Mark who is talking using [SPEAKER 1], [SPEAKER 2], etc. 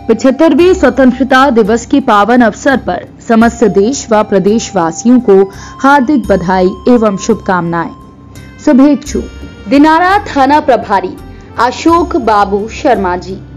[SPEAKER 1] 75वें स्वतंत्रता दिवस के पावन अवसर पर समस्त देश व प्रदेशवासियों को हार्दिक बधाई एवं शुभकामनाएं। शुभेच्छु दिनारा थाना प्रभारी अशोक बाबू शर्मा जी।